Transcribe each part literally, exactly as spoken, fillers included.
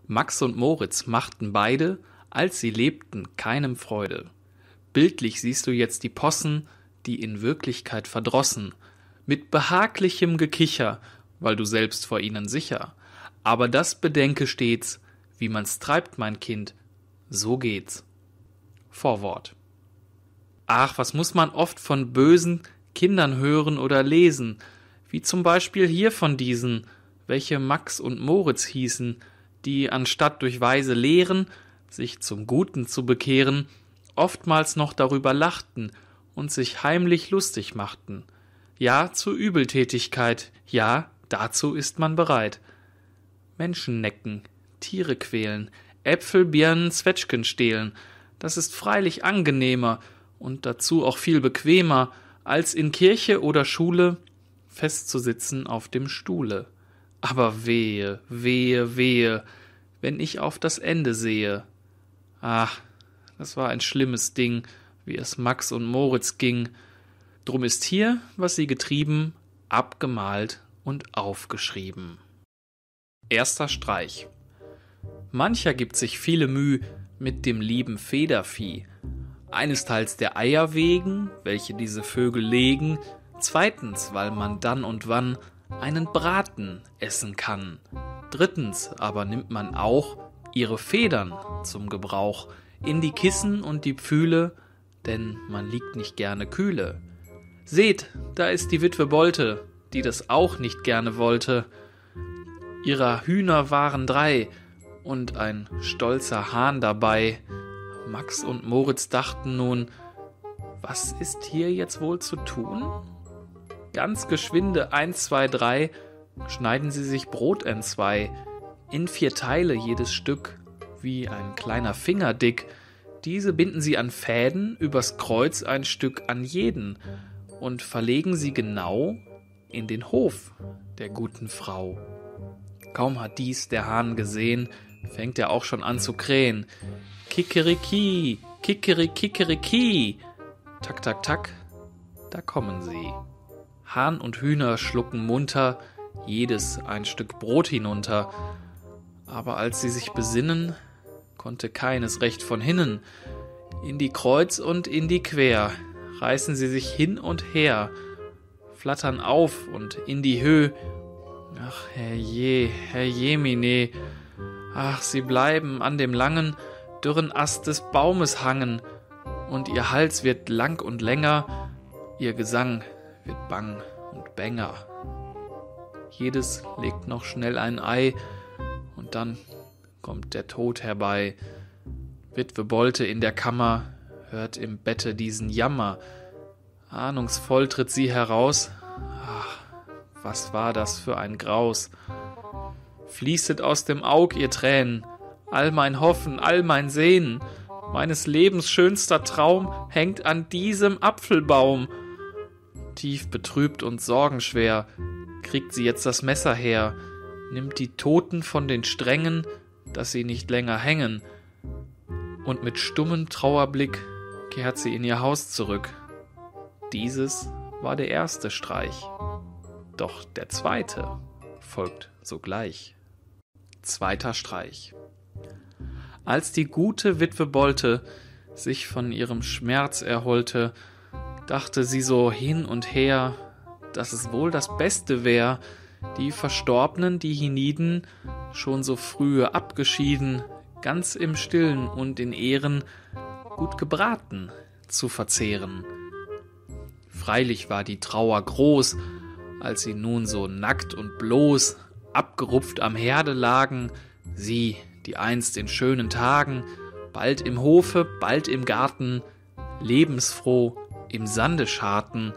Max und Moritz machten beide, als sie lebten, keinem Freude. Bildlich siehst du jetzt die Possen, die in Wirklichkeit verdrossen, mit behaglichem Gekicher, weil du selbst vor ihnen sicher. Aber das bedenke stets, wie man's treibt, mein Kind, so geht's. Vorwort. Ach, was muss man oft von bösen Kindern hören oder lesen, wie zum Beispiel hier von diesen, welche Max und Moritz hießen, die anstatt durch weise Lehren, sich zum Guten zu bekehren, oftmals noch darüber lachten und sich heimlich lustig machten. Ja, zu Übeltätigkeit, ja, dazu ist man bereit. Menschen necken, Tiere quälen, Äpfel, Birnen, Zwetschgen stehlen, das ist freilich angenehmer und dazu auch viel bequemer, als in Kirche oder Schule festzusitzen auf dem Stuhle. Aber wehe, wehe, wehe, wenn ich auf das Ende sehe. Ach, das war ein schlimmes Ding, wie es Max und Moritz ging. Drum ist hier, was sie getrieben, abgemalt und aufgeschrieben. Erster Streich. Mancher gibt sich viele Müh mit dem lieben Federvieh. Einesteils der Eier wegen, welche diese Vögel legen, zweitens, weil man dann und wann einen Braten essen kann. Drittens aber nimmt man auch ihre Federn zum Gebrauch in die Kissen und die Pfühle, denn man liegt nicht gerne kühle. Seht, da ist die Witwe Bolte, die das auch nicht gerne wollte. Ihrer Hühner waren drei und ein stolzer Hahn dabei. Max und Moritz dachten nun, was ist hier jetzt wohl zu tun? Ganz geschwinde, eins, zwei, drei, schneiden sie sich Brot entzwei, in vier Teile jedes Stück, wie ein kleiner Finger dick. Diese binden sie an Fäden, übers Kreuz ein Stück an jeden, und verlegen sie genau in den Hof der guten Frau. Kaum hat dies der Hahn gesehen, fängt er auch schon an zu krähen. Kikeriki, Kikeriki, tak, tak, tak, da kommen sie. Hahn und Hühner schlucken munter, jedes ein Stück Brot hinunter. Aber als sie sich besinnen, konnte keines recht von hinnen. In die Kreuz und in die Quer reißen sie sich hin und her, flattern auf und in die Höh. Ach, herrje, herrjemine, ach, sie bleiben an dem langen, dürren Ast des Baumes hangen, und ihr Hals wird lang und länger, ihr Gesang wird bang und bänger. Jedes legt noch schnell ein Ei, und dann kommt der Tod herbei. Witwe Bolte in der Kammer hört im Bette diesen Jammer. Ahnungsvoll tritt sie heraus. Ach, was war das für ein Graus? Fließet aus dem Aug ihr Tränen, all mein Hoffen, all mein Sehnen, meines Lebens schönster Traum hängt an diesem Apfelbaum. Tief betrübt und sorgenschwer kriegt sie jetzt das Messer her, nimmt die Toten von den Strängen, dass sie nicht länger hängen, und mit stummem Trauerblick kehrt sie in ihr Haus zurück. Dieses war der erste Streich, doch der zweite folgt sogleich. Zweiter Streich. Als die gute Witwe Bolte sich von ihrem Schmerz erholte, dachte sie so hin und her, dass es wohl das Beste wär, die Verstorbnen, die hienieden, schon so frühe abgeschieden, ganz im Stillen und in Ehren gut gebraten zu verzehren. Freilich war die Trauer groß, als sie nun so nackt und bloß, abgerupft am Herde lagen, sie, die einst in schönen Tagen, bald im Hofe, bald im Garten, lebensfroh im Sande scharten.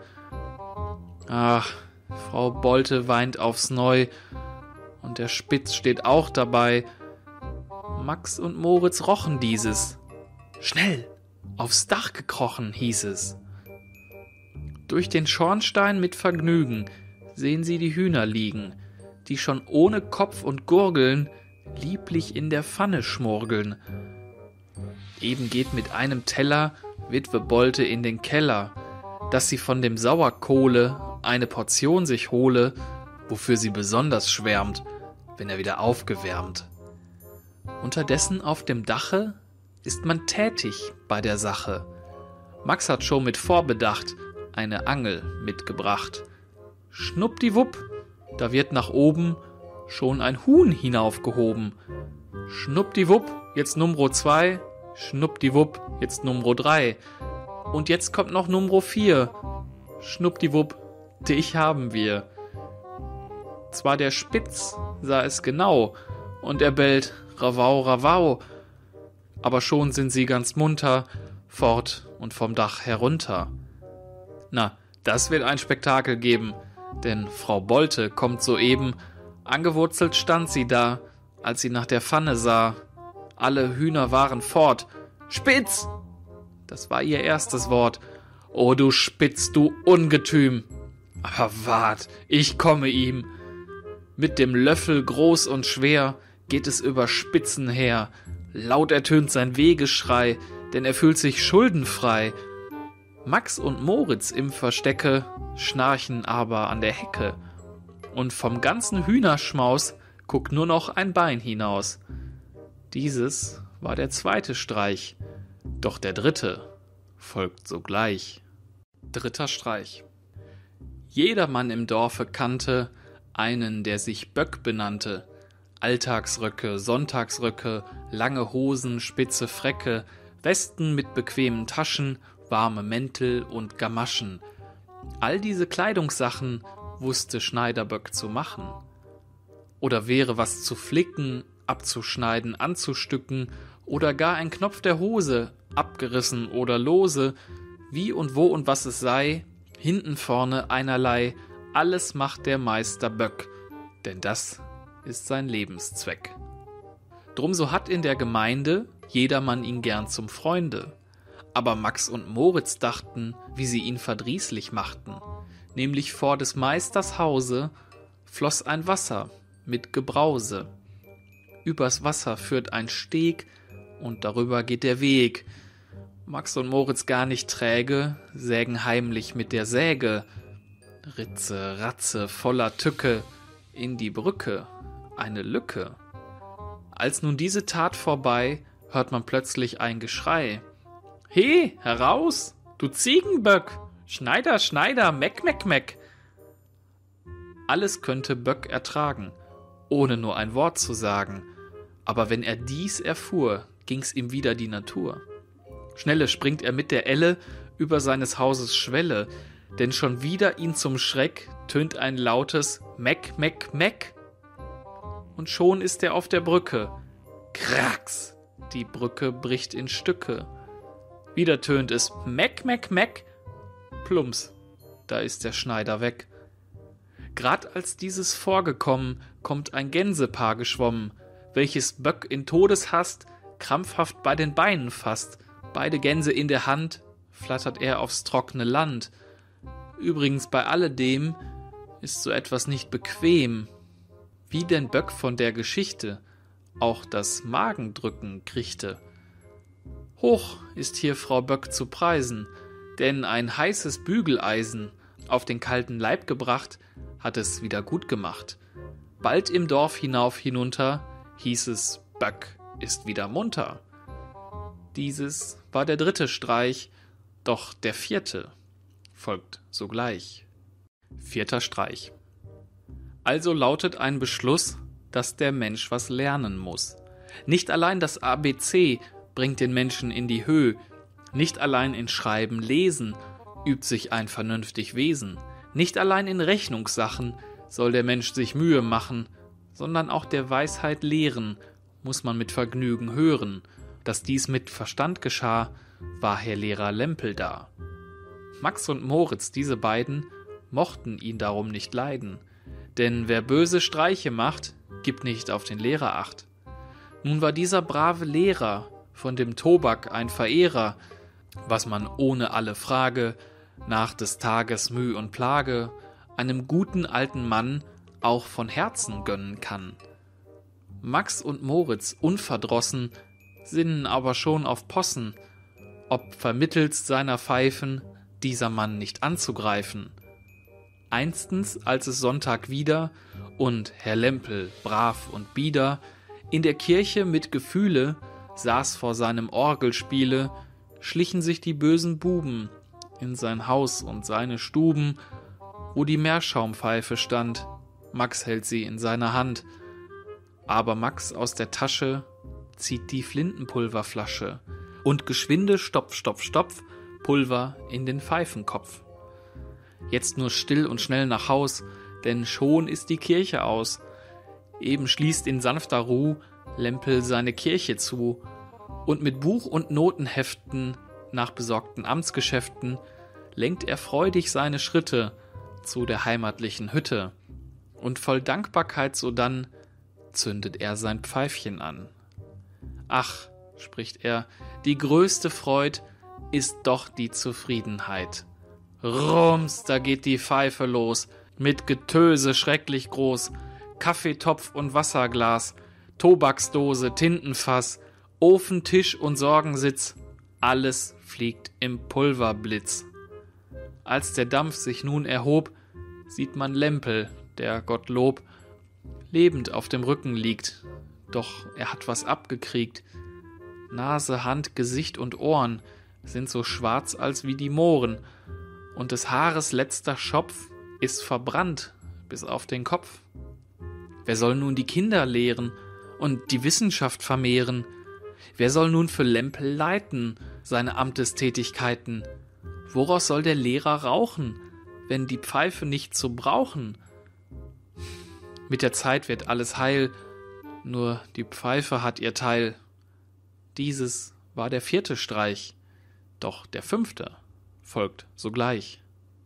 Ach, Frau Bolte weint aufs Neu, und der Spitz steht auch dabei. Max und Moritz rochen dieses. Schnell, aufs Dach gekrochen, hieß es. Durch den Schornstein mit Vergnügen sehen sie die Hühner liegen, die schon ohne Kopf und Gurgeln lieblich in der Pfanne schmurgeln. Eben geht mit einem Teller Witwe Bolte in den Keller, dass sie von dem Sauerkohle eine Portion sich hole, wofür sie besonders schwärmt, wenn er wieder aufgewärmt. Unterdessen auf dem Dache ist man tätig bei der Sache. Max hat schon mit Vorbedacht eine Angel mitgebracht. Schnuppdiwupp, da wird nach oben schon ein Huhn hinaufgehoben. Schnuppdiwupp, jetzt Nummer zwei, schnuppdiwupp, jetzt Nummer drei. Und jetzt kommt noch Nummer vier. Schnuppdiwupp, dich haben wir. Zwar der Spitz sah es genau, und er bellt Ravau, Ravau, aber schon sind sie ganz munter fort und vom Dach herunter. Na, das wird ein Spektakel geben, denn Frau Bolte kommt soeben, angewurzelt stand sie da, als sie nach der Pfanne sah. Alle Hühner waren fort. Spitz! Das war ihr erstes Wort. O du Spitz, du Ungetüm! Aber wart, ich komme ihm. Mit dem Löffel groß und schwer geht es über Spitzen her. Laut ertönt sein Wehgeschrei, denn er fühlt sich schuldenfrei. Max und Moritz im Verstecke schnarchen aber an der Hecke. Und vom ganzen Hühnerschmaus guckt nur noch ein Bein hinaus. Dieses war der zweite Streich, doch der dritte folgt sogleich. Dritter Streich. Jedermann im Dorfe kannte einen, der sich Böck benannte. Alltagsröcke, Sonntagsröcke, lange Hosen, spitze Fräcke, Westen mit bequemen Taschen, warme Mäntel und Gamaschen. All diese Kleidungssachen wusste Schneiderböck zu machen. Oder wäre was zu flicken, abzuschneiden, anzustücken, oder gar ein Knopf der Hose, abgerissen oder lose, wie und wo und was es sei, hinten vorne einerlei, alles macht der Meister Böck, denn das ist sein Lebenszweck. Drum so hat in der Gemeinde jedermann ihn gern zum Freunde. Aber Max und Moritz dachten, wie sie ihn verdrießlich machten. Nämlich vor des Meisters Hause floss ein Wasser mit Gebrause. Übers Wasser führt ein Steg und darüber geht der Weg. Max und Moritz gar nicht träge, sägen heimlich mit der Säge. Ritze, Ratze, voller Tücke, in die Brücke eine Lücke. Als nun diese Tat vorbei, hört man plötzlich ein Geschrei. He, heraus, du Ziegenböck! Schneider, Schneider, Meck, Meck, Meck! Alles könnte Böck ertragen, ohne nur ein Wort zu sagen. Aber wenn er dies erfuhr, ging's ihm wieder die Natur. Schnelle springt er mit der Elle über seines Hauses Schwelle, denn schon wieder ihn zum Schreck tönt ein lautes Meck, Meck, Meck. Und schon ist er auf der Brücke. Kracks! Die Brücke bricht in Stücke. Wieder tönt es Meck, Meck, Meck. Plumps, da ist der Schneider weg. Grad als dieses vorgekommen, kommt ein Gänsepaar geschwommen, welches Böck in Todeshast krampfhaft bei den Beinen fasst. Beide Gänse in der Hand flattert er aufs trockene Land. Übrigens bei alledem ist so etwas nicht bequem. Wie denn Böck von der Geschichte auch das Magendrücken kriegte. Hoch ist hier Frau Böck zu preisen, denn ein heißes Bügeleisen auf den kalten Leib gebracht, hat es wieder gut gemacht. Bald im Dorf hinauf hinunter hieß es, Böck ist wieder munter. Dieses war der dritte Streich, doch der vierte folgt sogleich. Vierter Streich. Also lautet ein Beschluss, dass der Mensch was lernen muss. Nicht allein das A B C bringt den Menschen in die Höhe, nicht allein in Schreiben, Lesen übt sich ein vernünftig Wesen, nicht allein in Rechnungssachen soll der Mensch sich Mühe machen, sondern auch der Weisheit lehren muss man mit Vergnügen hören. Dass dies mit Verstand geschah, war Herr Lehrer Lempel da. Max und Moritz, diese beiden, mochten ihn darum nicht leiden, denn wer böse Streiche macht, gibt nicht auf den Lehrer acht. Nun war dieser brave Lehrer von dem Tobak ein Verehrer, was man ohne alle Frage, nach des Tages Müh und Plage, einem guten alten Mann auch von Herzen gönnen kann. Max und Moritz, unverdrossen, sinnen aber schon auf Possen, ob vermittelst seiner Pfeifen dieser Mann nicht anzugreifen. Einstens, als es Sonntag wieder und Herr Lempel brav und bieder In der Kirche mit Gefühle saß vor seinem Orgelspiele, schlichen sich die bösen Buben in sein Haus und seine Stuben, wo die Meerschaumpfeife stand. Max hält sie in seiner Hand, aber Max aus der Tasche zieht die Flintenpulverflasche und geschwinde Stopf, Stopf, Stopf, Pulver in den Pfeifenkopf. Jetzt nur still und schnell nach Haus, denn schon ist die Kirche aus. Eben schließt in sanfter Ruh Lempel seine Kirche zu, und mit Buch und Notenheften nach besorgten Amtsgeschäften lenkt er freudig seine Schritte zu der heimatlichen Hütte, und voll Dankbarkeit sodann zündet er sein Pfeifchen an. Ach, spricht er, die größte Freud ist doch die Zufriedenheit. Rums, da geht die Pfeife los, mit Getöse schrecklich groß, Kaffeetopf und Wasserglas, Tobaksdose, Tintenfass, Ofen, Tisch und Sorgensitz, alles fliegt im Pulverblitz. Als der Dampf sich nun erhob, sieht man Lempel, der Gottlob, lebend auf dem Rücken liegt, doch er hat was abgekriegt. Nase, Hand, Gesicht und Ohren sind so schwarz als wie die Mohren, und des Haares letzter Schopf ist verbrannt bis auf den Kopf. Wer soll nun die Kinder lehren und die Wissenschaft vermehren? Wer soll nun für Lempel leiten seine Amtestätigkeiten? Woraus soll der Lehrer rauchen, wenn die Pfeife nicht zu brauchen? Mit der Zeit wird alles heil, nur die Pfeife hat ihr Teil. Dieses war der vierte Streich, doch der fünfte folgt sogleich.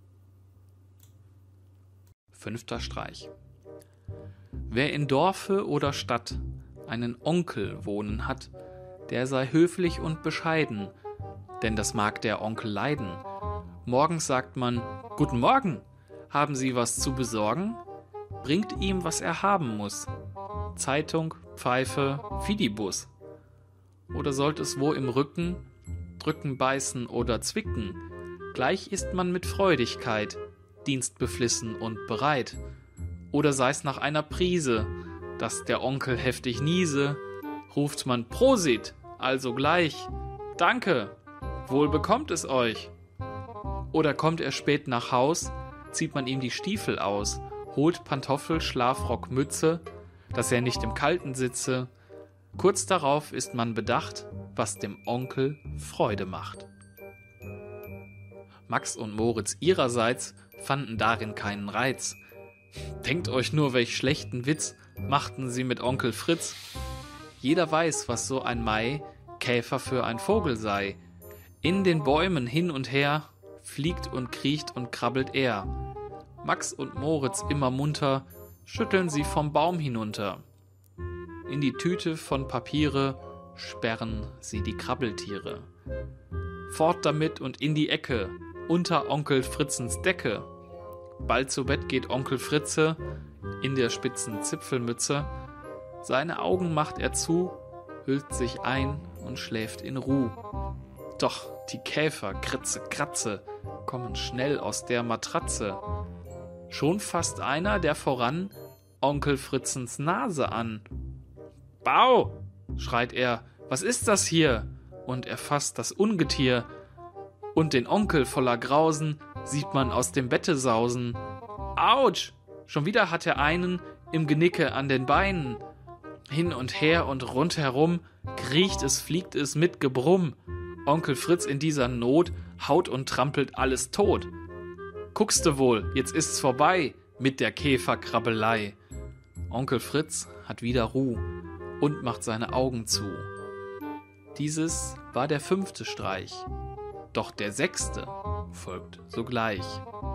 Fünfter Streich. Wer in Dorfe oder Stadt einen Onkel wohnen hat, der sei höflich und bescheiden, denn das mag der Onkel leiden. Morgens sagt man: Guten Morgen, haben Sie was zu besorgen? Bringt ihm, was er haben muss: Zeitung, Pfeife, Fidibus. Oder sollt es wo im Rücken drücken, beißen oder zwicken, gleich ist man mit Freudigkeit dienstbeflissen und bereit. Oder sei's nach einer Prise, dass der Onkel heftig niese, ruft man Prosit, also gleich: Danke, wohl bekommt es euch. Oder kommt er spät nach Haus, zieht man ihm die Stiefel aus, holt Pantoffel, Schlafrock, Mütze, dass er nicht im Kalten sitze. Kurz darauf ist man bedacht, was dem Onkel Freude macht. Max und Moritz ihrerseits fanden darin keinen Reiz. Denkt euch nur, welch schlechten Witz machten sie mit Onkel Fritz. Jeder weiß, was so ein Mai Käfer für ein Vogel sei. In den Bäumen hin und her fliegt und kriecht und krabbelt er. Max und Moritz immer munter schütteln sie vom Baum hinunter. In die Tüte von Papiere sperren sie die Krabbeltiere. Fort damit und in die Ecke, unter Onkel Fritzens Decke. Bald zu Bett geht Onkel Fritze in der spitzen Zipfelmütze. Seine Augen macht er zu, hüllt sich ein und schläft in Ruh. Doch die Käfer, Kritze, Kratze, kommen schnell aus der Matratze. Schon fasst einer, der voran, Onkel Fritzens Nase an. »Bau«, schreit er, »was ist das hier?« Und er fasst das Ungetier. Und den Onkel voller Grausen sieht man aus dem Bette sausen. »Autsch«, schon wieder hat er einen im Genicke an den Beinen. Hin und her und rundherum kriecht es, fliegt es mit Gebrumm. Onkel Fritz in dieser Not haut und trampelt alles tot. Guckste wohl, jetzt ist's vorbei mit der Käferkrabbelei. Onkel Fritz hat wieder Ruh und macht seine Augen zu. Dieses war der fünfte Streich, doch der sechste folgt sogleich.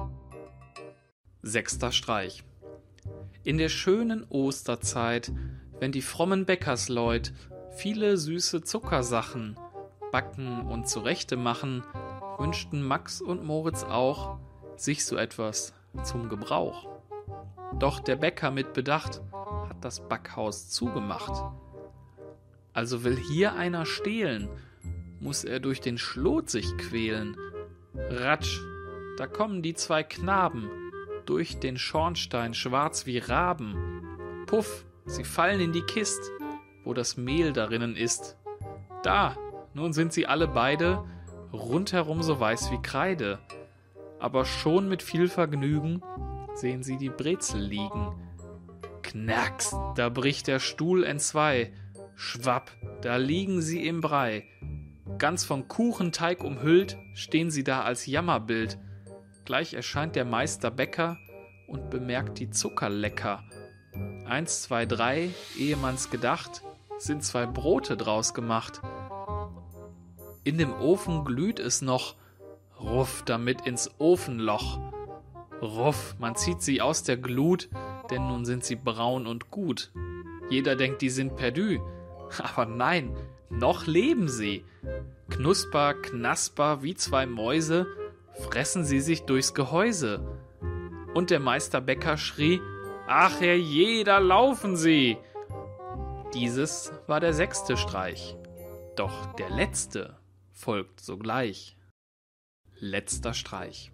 Sechster Streich. In der schönen Osterzeit, wenn die frommen Bäckersleut viele süße Zuckersachen backen und zurechte machen, wünschten Max und Moritz auch sich so etwas zum Gebrauch. Doch der Bäcker mit Bedacht hat das Backhaus zugemacht. Also will hier einer stehlen, muss er durch den Schlot sich quälen. Ratsch, da kommen die zwei Knaben durch den Schornstein schwarz wie Raben. Puff, sie fallen in die Kist, wo das Mehl darinnen ist. Da, nun sind sie alle beide rundherum so weiß wie Kreide. Aber schon mit viel Vergnügen sehen sie die Brezel liegen. Knacks, da bricht der Stuhl entzwei. Schwapp, da liegen sie im Brei. Ganz von Kuchenteig umhüllt, stehen sie da als Jammerbild. Gleich erscheint der Meister Bäcker und bemerkt die Zuckerlecker. Eins, zwei, drei, ehe man's gedacht, sind zwei Brote draus gemacht. In dem Ofen glüht es noch, ruff damit ins Ofenloch. Ruff, man zieht sie aus der Glut, denn nun sind sie braun und gut. Jeder denkt, die sind perdü, aber nein, noch leben sie. Knusper, knasper, wie zwei Mäuse, fressen sie sich durchs Gehäuse. Und der Meister Bäcker schrie, ach herrje, da laufen sie! Dieses war der sechste Streich, doch der letzte folgt sogleich. Letzter Streich.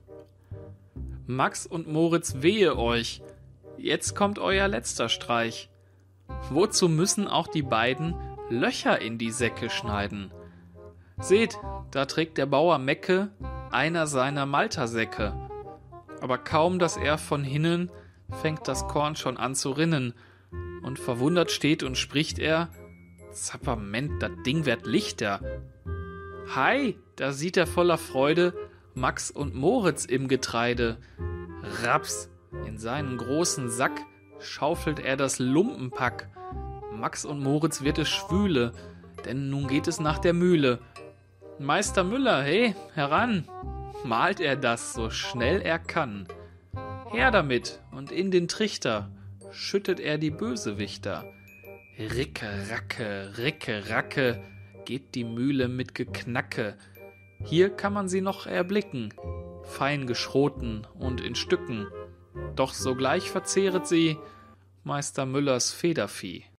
Max und Moritz, wehe euch, jetzt kommt euer letzter Streich. Wozu müssen auch die beiden Löcher in die Säcke schneiden? Seht, da trägt der Bauer Mecke einer seiner Maltersäcke. Aber kaum, dass er von hinnen, fängt das Korn schon an zu rinnen. Und verwundert steht und spricht er, Zapperment, dat Ding wird lichter. Hei, da sieht er voller Freude Max und Moritz im Getreide. Raps, in seinen großen Sack schaufelt er das Lumpenpack. Max und Moritz wird es schwüle, denn nun geht es nach der Mühle. Meister Müller, he, heran, malt er das so schnell er kann. Her damit und in den Trichter schüttet er die Bösewichter. Ricke, racke, ricke, racke, geht die Mühle mit Geknacke. Hier kann man sie noch erblicken, fein geschroten und in Stücken. Doch sogleich verzehret sie Meister Müllers Federvieh.